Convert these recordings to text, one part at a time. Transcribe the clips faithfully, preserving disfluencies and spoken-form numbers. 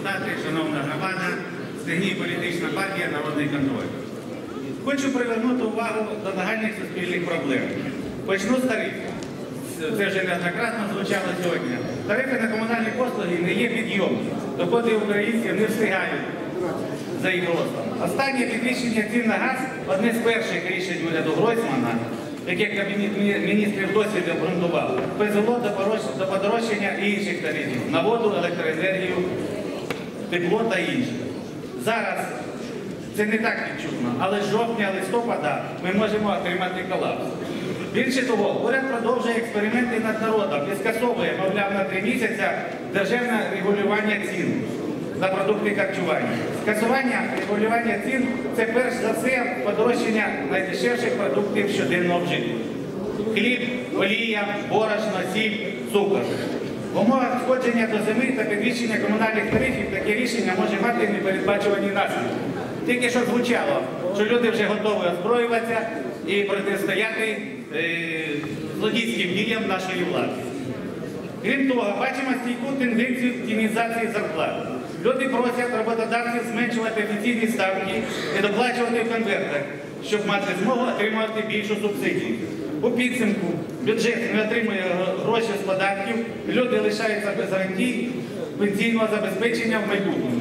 депутати, шановна громада, Стегній політична партія «Народний контроль». Хочу привернути увагу до нагальних суспільних проблем. Почну з тарифів. Це вже неоднократно звучало сьогодні. Тарифи на комунальні послуги не є підйомні. Доходи українців не встигають за їх ростом. Останнє підвищення цін на газ – одне з перших рішень уряду Гройсмана, яке Кабінет міністрів досвід обґрунтував, призвело до подорожчання інших тарифів на воду, електроенергію, тепло та інше. Зараз це не так відчутно, але з жовтня-листопада ми можемо отримати колапс. Більше того, уряд продовжує експерименти над народом і скасовує, мовляв, на три місяці державне регулювання цін на продукти харчування. Скасування регулювання цін – це перш за все подорожчання найдешевших продуктів щоденного вжитку. Хліб, олія, борошно, сіль, цукор. В умовах сходження до зими та підвищення комунальних тарифів таке рішення може мати непередбачувані наслідки. Тільки що звучало, що люди вже готові озброюватися і протистояти е, злодійським діям нашої влади. Крім того, бачимо стійку тенденцію тінізації зарплат. Люди просять роботодавців зменшувати офіційні ставки і доплачувати в конвертах, щоб мати змогу отримувати більшу субсидію. У підсумку бюджет не отримує гроші з податків, люди лишаються без гарантій пенсійного забезпечення в майбутньому.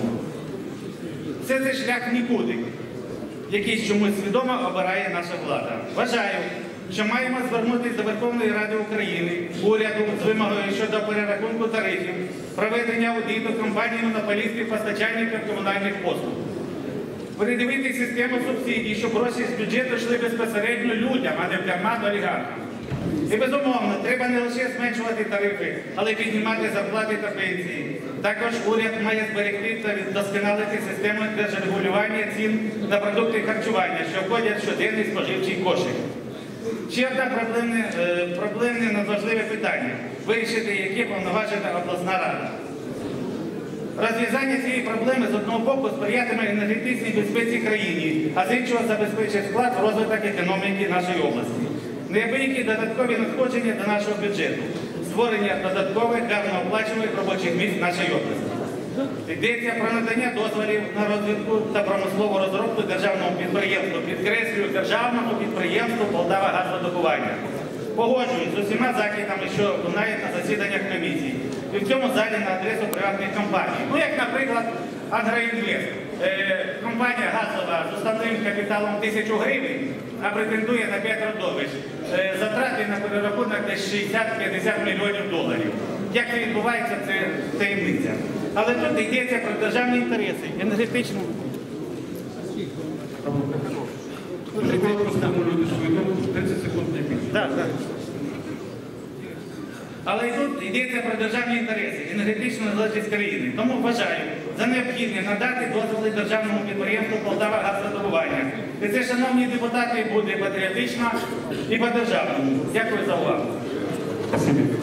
Все це шлях нікуди, який чомусь свідомо обирає наша влада. Вважаю, що маємо звернутися до Верховної Ради України, уряду з вимогою щодо перерахунку тарифів, проведення аудиту компаній-монополістів, постачальників комунальних послуг. Передивити систему субсидій, щоб гроші з бюджету йшли безпосередньо людям, а не прямо до олігархів. І безумовно, треба не лише зменшувати тарифи, але й піднімати зарплати та пенсії. Також уряд має зберегти та вдосконалити систему держрегулювання цін на продукти харчування, що входять в щоденний споживчий кошик. Ще одне проблемне, проблемне надважливе питання – вирішити, яке повноважена обласна рада. Розв'язання цієї проблеми з одного боку сприятиме енергетичній безпеці країни, а з іншого забезпечить вклад в розвиток економіки нашої області. Неабиякі додаткові надходження до нашого бюджету, створення додаткових, гарно оплачуваних робочих місць нашої області. Йдеться про надання дозволів на розвитку та промислову розробку державному підприємству, підкреслюю, державному підприємству «Полтавагазодобування». Погоджуюсь з усіма закидами, що лунають на засіданнях комісії. І в цьому залі на адресу приватних компаній. Ну, як, наприклад, «Агроінвест». Е, компанія газова з уставним капіталом тисячу гривень, а претендує на п'ять родовищ. Е, затрати на перерахунок десь шістдесят-п'ятдесят мільйонів доларів. Як це відбувається, це таємниця. Але тут йдеться про державні інтереси, енергетичну. Так, так. Але і тут йдеться про державні інтереси, енергетичну незалежність країни. Тому вважаю за необхідне надати дозволи державному підприємству «Полтавагазодобування». І це, шановні депутати, буде патріотично і по-державному. Дякую за увагу.